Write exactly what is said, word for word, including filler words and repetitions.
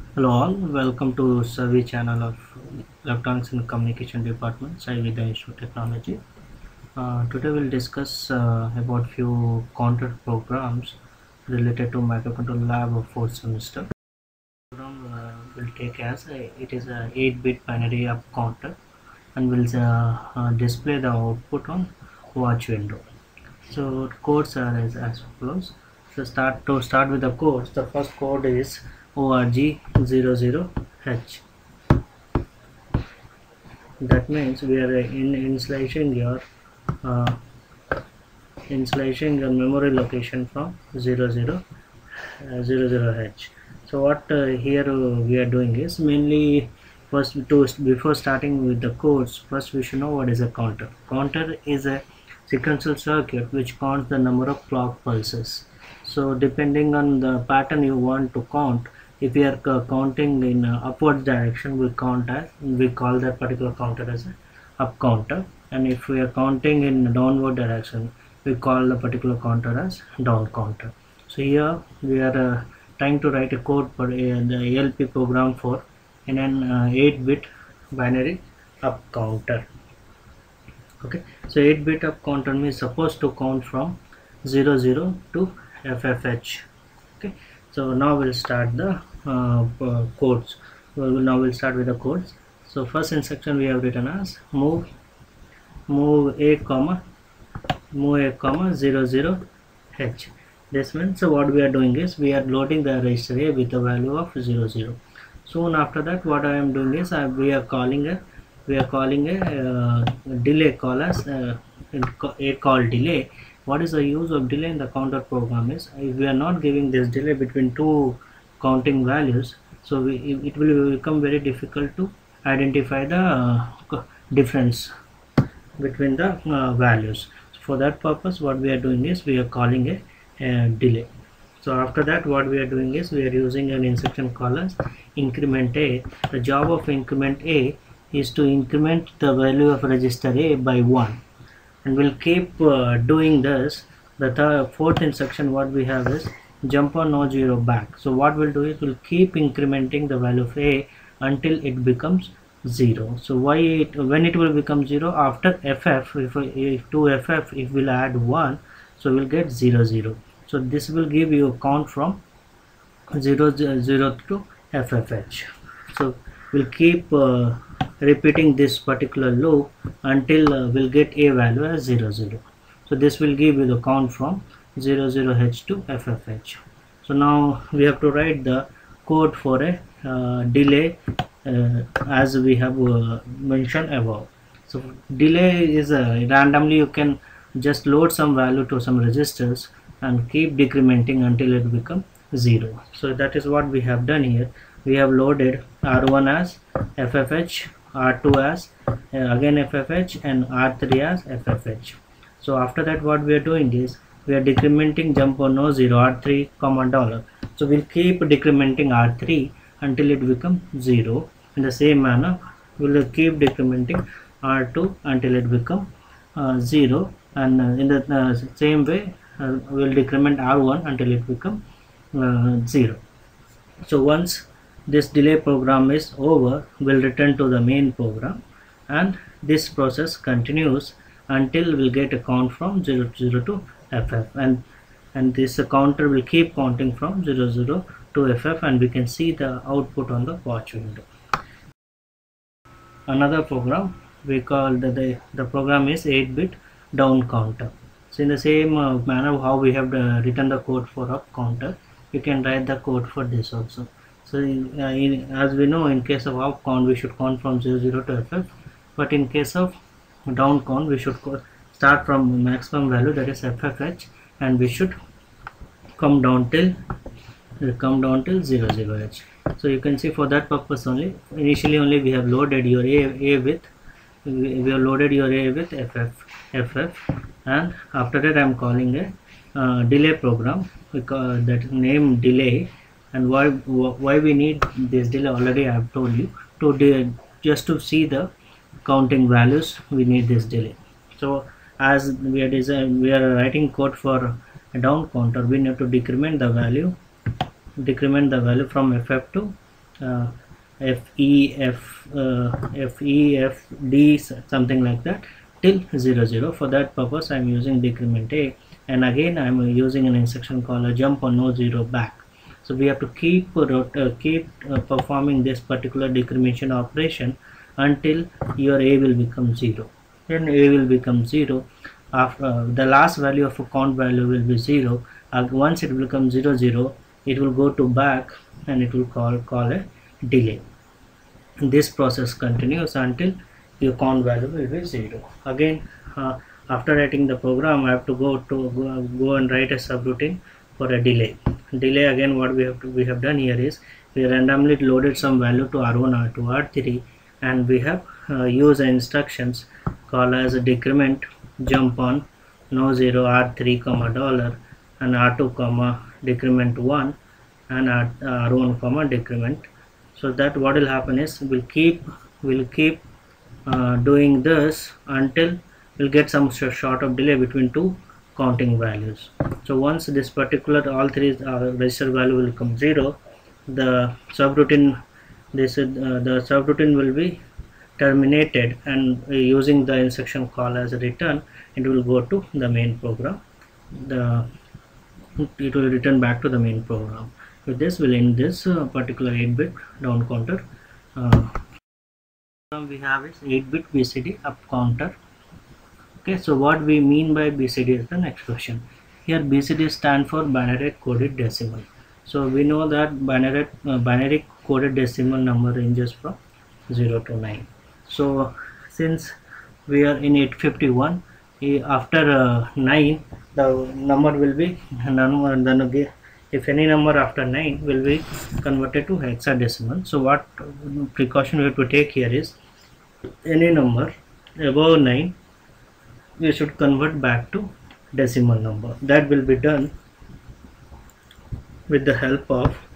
Hello all, welcome to survey channel of Electronics and Communication Department, Sai Vidya Institute of Technology. Uh, today we'll discuss uh, about few counter programs related to microcontroller lab of fourth semester. Program uh, will take as a, it is a eight bit binary up counter and will uh, uh, display the output on watch window. So codes are as, as follows. So start to start with the codes. The first code is O R G zero zero H. That means we are in initializing your uh, initializing your memory location from zero zero H. So what uh, here uh, we are doing is mainly first to before starting with the codes, first we should know what is a counter. Counter is a sequential circuit which counts the number of clock pulses. So depending on the pattern you want to count, if we are uh, counting in uh, upward direction, we count as we call that particular counter as a up counter, and if we are counting in downward direction, we call the particular counter as down counter. So here we are uh, trying to write a code for uh, the A L P program for in an uh, eight bit binary up counter. Okay, so eight bit up counter means supposed to count from zero zero to F F H. Okay, so now we'll start the uh, uh, codes. Well, now we'll start with the codes. So first instruction we have written as move move a comma move a comma zero zero H. This means so what we are doing is we are loading the register A with a value of zero zero. Soon after that, what I am doing is I, we are calling a we are calling a uh, delay call as uh, a call delay. What is the use of delay in the counter program is if we are not giving this delay between two counting values, so we, it will become very difficult to identify the uh, difference between the uh, values. So for that purpose, what we are doing is we are calling a, a delay. So after that, what we are doing is we are using an instruction called as increment A. The job of increment A is to increment the value of register A by one, and we'll keep uh, doing this. The third, fourth instruction what we have is jump on no zero back. So what we'll do is we'll keep incrementing the value of A until it becomes zero. So why it when it will become zero after F F, if, if to F F if we'll add one, so we'll get zero zero. So this will give you a count from zero zero to F F H. So we'll keep uh, repeating this particular loop until uh, we'll get a value as zero zero. So this will give you the count from zero zero H to F F H. So now we have to write the code for a uh, delay uh, as we have uh, mentioned above. So delay is a randomly you can just load some value to some registers and keep decrementing until it becomes zero. So that is what we have done here. We have loaded R one as F F H, R two as uh, again F F H, and R three as F F H. So after that, what we are doing is we are decrementing jump on no zero R three comma dollar. So we'll keep decrementing R three until it becomes zero. In the same manner, we'll keep decrementing R two until it becomes uh, zero, and uh, in the uh, same way uh, we'll decrement R one until it becomes uh, zero. So once this delay program is over, we'll return to the main program, and this process continues until we'll get a count from zero zero to F F, and and this uh, counter will keep counting from zero zero to F F, and we can see the output on the watch window. Another program we call the, the, the program is eight bit down counter. So in the same uh, manner how we have uh, written the code for up counter, you can write the code for this also. So in, uh, in, as we know, in case of up count we should count from zero zero to F F, but in case of down count we should start from maximum value, that is F F H, and we should come down till come down till zero zero H. So you can see for that purpose only initially only we have loaded your A, A with we have loaded your A with F F F F, and after that I am calling a uh, delay program because that name delay. And why why we need this delay already I have told you. To just to see the counting values we need this delay. So as we are design we are writing code for a down counter, we need to decrement the value decrement the value from F F to uh, F E F uh, F E F D, something like that, till zero zero. For that purpose I am using decrement A, and again I am using an instruction called a jump on no zero back. So we have to keep uh, keep uh, performing this particular decrementation operation until your A will become zero. Then A will become zero. After uh, the last value of a count value will be zero. Uh, once it becomes zero zero, it will go to back and it will call call a delay. This process continues until your count value will be zero. Again, uh, after writing the program, I have to go to go, go and write a subroutine for a delay. Delay, again, what we have to, we have done here is we randomly loaded some value to R one, R two, R three, and we have uh, used instructions called as a decrement jump on no zero R three comma dollar and R two comma decrement one and R, R one comma decrement. So that what will happen is we'll keep we'll keep uh, doing this until we'll get some sort of delay between two counting values. So once this particular all three uh, register value will become zero, the subroutine this uh, the subroutine will be terminated, and uh, using the instruction call as a return, it will go to the main program. The it will return back to the main program. With this, we'll end this uh, particular eight bit down counter. Uh, we have is eight bit B C D up counter. Okay, so what we mean by B C D is the next question. Here B C D stands for binary coded decimal. So we know that binary uh, binary coded decimal number ranges from zero to nine. So since we are in eight fifty-one, after uh, nine, the number will be number then again. If any number after nine will be converted to hexadecimal. So what precaution we have to take here is any number above nine we should convert back to decimal number. That will be done with the help of